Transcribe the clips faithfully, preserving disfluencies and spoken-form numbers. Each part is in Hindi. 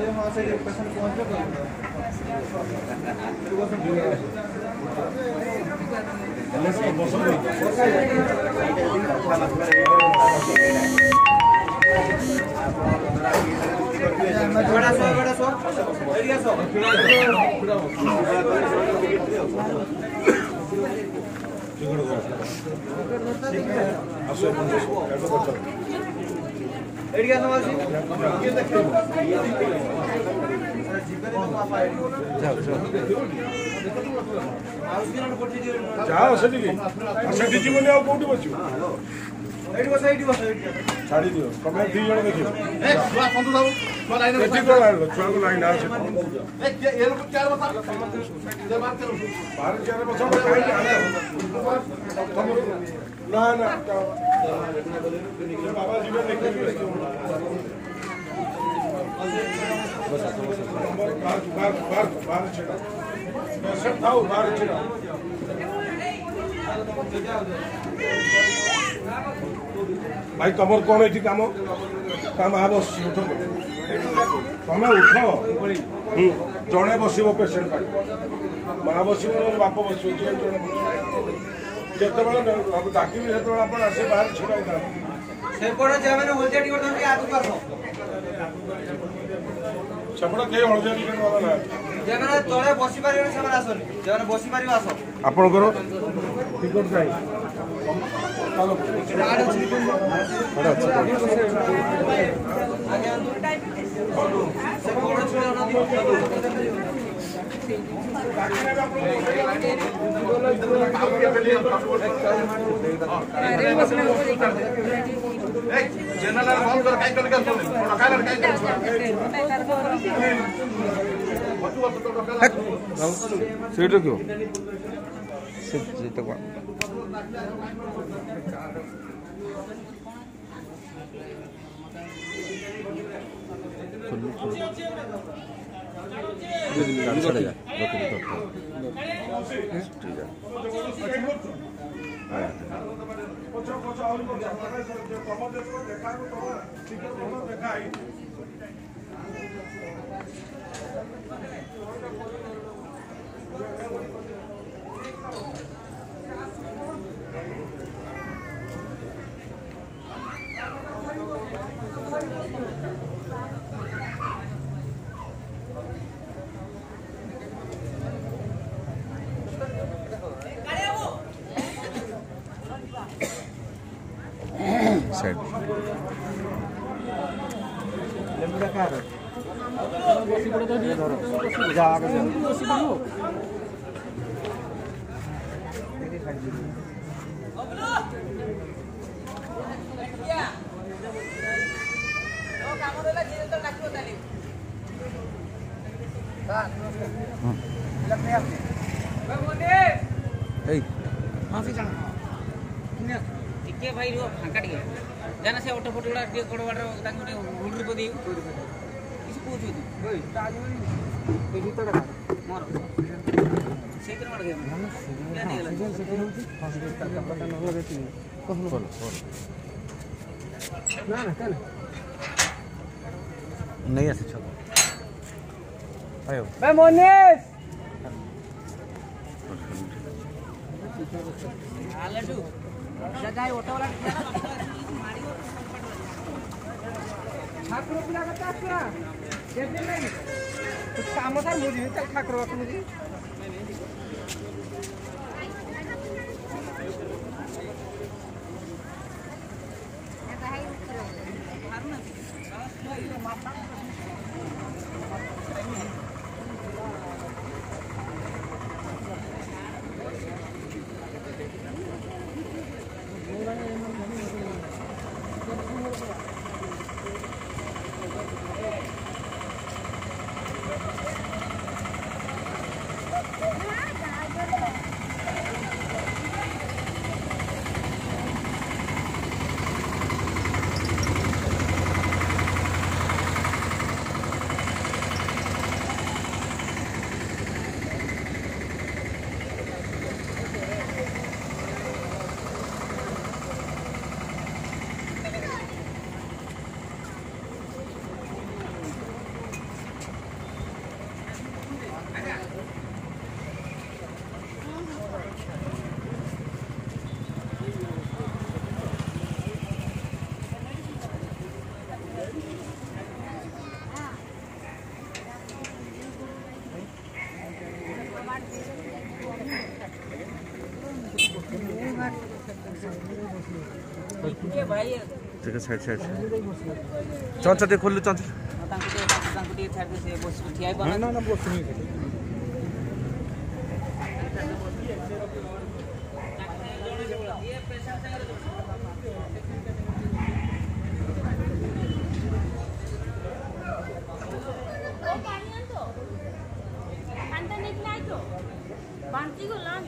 जाओ से सेठी जीवन आ कोठी बच्चू एठी बस एठी बस छाड़ी दियो कमे दी जण देखियो ए छुआ संतु बाबू छुआ लाइन में एठी को लाइन छुआ को लाइन आ ए ये लोग चार बता जे बात करो बाहर चार बता काई ना ना बाबा जीवन देखियो बस बाहर बाहर बाहर बाहर छड़ा सब थाओ बाहर छड़ा भाई तुम कौन ये कम कम आवश्यक उठ तुम उठ जड़े बस पेसेंट माँ बस बाप बस जिते डाक आसे बाहर छुड़ा सेपटे कई हलदिया टिकेट वाला ना तले बसी पारे आसन बसी पार आस आपणकर टिकट चाहिए सीट क्यों सीट तक साइड टिके भाई रो फांका टिके जाना से ऑटो फोटो गुडा टिके कोड वाटर तांको ने हुडरी पदी किछ पूछु तू ओय ताज ए भीतर का मोर सेकर मार गए क्या नहीं गला सेकर होती हॉस्पिटल का पता न लगती कहनो बोल ना ना चल नहीं आसे छोड़ आयो बे मोनेश आलटू जगाई ऑटो वाला मारियो ठाकुर पिला का आसरा केते नहीं तो काम सर मुझे चल ठाकुर बात मुझे भाई ठीक है साइड साइड चंचा टे खोल चंचा तांको टे तांको टे छाड़ दे से बस ठिया बना ना ना बस नहीं ये पैसा से बांटी को लांच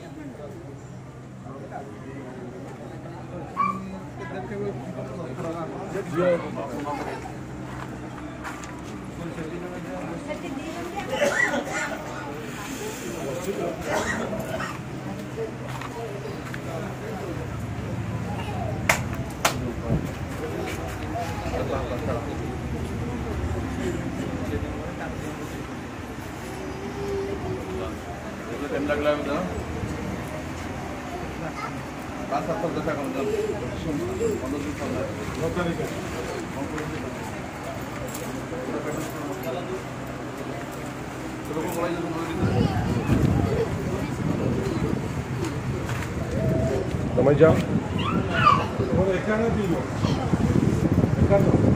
टाइम लगला है ना पाँच सात सौ दस का मतलब पंद्रह दिन चल रहा है नौ तारीख है चलो को बोला जो समझ जाओ वो एक ना दियो एक ना